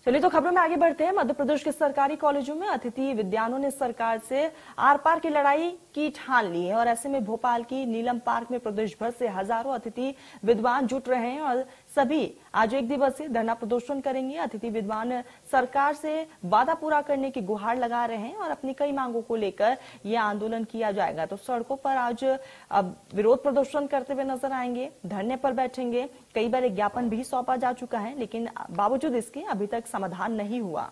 चलिए तो खबरों में आगे बढ़ते हैं। मध्य प्रदेश के सरकारी कॉलेजों में अतिथि विद्वानों ने सरकार से आर पार की लड़ाई की ठान ली है और ऐसे में भोपाल की नीलम पार्क में प्रदेश भर से हजारों अतिथि विद्वान जुट रहे हैं और सभी आज एक दिवसीय धरना प्रदर्शन करेंगे। अतिथि विद्वान सरकार से वादा पूरा करने की गुहार लगा रहे हैं और अपनी कई मांगों को लेकर यह आंदोलन किया जाएगा। तो सड़कों पर आज विरोध प्रदर्शन करते हुए नजर आएंगे, धरने पर बैठेंगे। कई बार ज्ञापन भी सौंपा जा चुका है, लेकिन बावजूद इसके अभी तक समाधान नहीं हुआ।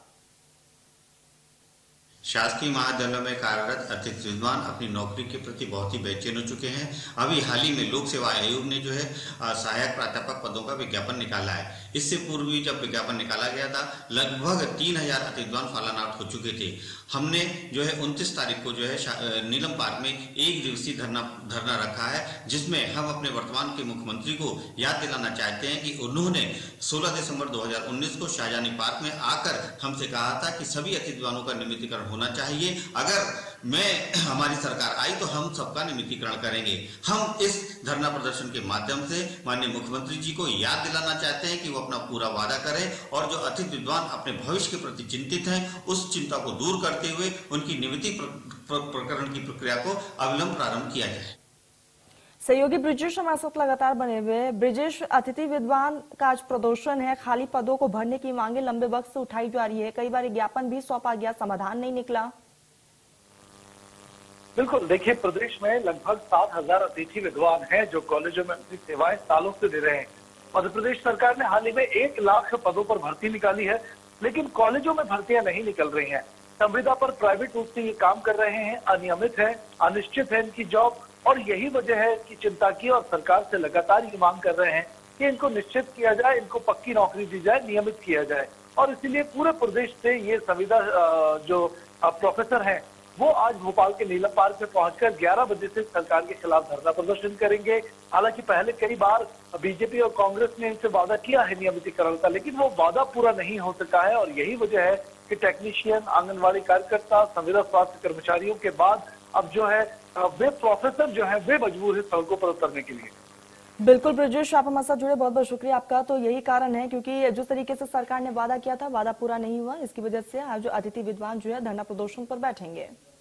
शासकीय महाविद्यालयों में कार्यरत अतिथि विद्वान अपनी नौकरी के प्रति बहुत ही बेचैन हो चुके हैं। अभी हाल ही में लोक सेवा आयोग ने जो है सहायक प्राध्यापक पदों का विज्ञापन निकाला है। इससे पूर्व भी जब विज्ञापन निकाला गया था लगभग 3000 अतिथि विद्वान फॉलन आउट हो चुके थे। हमने जो है 29 तारीख को जो है नीलम पार्क में एक दिवसीय धरना रखा है, जिसमें हम अपने वर्तमान के मुख्यमंत्री को याद दिलाना चाहते हैं कि उन्होंने 16 दिसंबर 2019 को शाहजहानी पार्क में आकर हमसे कहा था कि सभी अतिथि विद्वानों का नियमितीकरण होना चाहिए। अगर हमारी सरकार आई तो हम सबका नियमितीकरण करेंगे। हम इस धरना प्रदर्शन के माध्यम से माननीय मुख्यमंत्री जी को याद दिलाना चाहते हैं कि वो अपना पूरा वादा करें और जो अतिथि विद्वान अपने भविष्य के प्रति चिंतित हैं उस चिंता को दूर करते हुए उनकी नियमिती प्रकरण की प्रक्रिया को अविलंब प्रारंभ किया जाए। सहयोगी ब्रिजेश हमारे साथ लगातार बने हुए। ब्रिजेश, अतिथि विद्वान का आज प्रदर्शन है, खाली पदों को भरने की मांगे लंबे वक्त से उठाई जा रही है, कई बार ज्ञापन भी सौंपा गया, समाधान नहीं निकला। बिल्कुल, देखिए प्रदेश में लगभग 7000 अतिथि विद्वान हैं जो कॉलेजों में अपनी सेवाएं सालों से दे रहे हैं। मध्य प्रदेश सरकार ने हाल ही में 1 लाख पदों पर भर्ती निकाली है, लेकिन कॉलेजों में भर्तियां नहीं निकल रही हैं। संविदा पर प्राइवेट रूप से ये काम कर रहे हैं, अनियमित है, अनिश्चित है इनकी जॉब और यही वजह है कि चिंता की और सरकार से लगातार ये मांग कर रहे हैं कि इनको निश्चित किया जाए, इनको पक्की नौकरी दी जाए, नियमित किया जाए। और इसीलिए पूरे प्रदेश से ये संविदा जो प्रोफेसर हैं वो आज भोपाल के नीलम पार्क में पहुंचकर 11 बजे से सरकार के खिलाफ धरना प्रदर्शन करेंगे। हालांकि पहले कई बार बीजेपी और कांग्रेस ने इनसे वादा किया है नियमितीकरण का, लेकिन वो वादा पूरा नहीं हो सका है और यही वजह है कि टेक्नीशियन, आंगनबाड़ी कार्यकर्ता, संविदा स्वास्थ्य कर्मचारियों के बाद अब जो है वे प्रोफेसर जो है वे मजबूर है सड़कों पर उतरने के लिए। बिल्कुल ब्रिजेश, आप हमारे साथ जुड़े, बहुत बहुत शुक्रिया आपका। तो यही कारण है क्योंकि जिस तरीके से सरकार ने वादा किया था, वादा पूरा नहीं हुआ, इसकी वजह से आज अतिथि विद्वान जो है धरना प्रदर्शन पर बैठेंगे।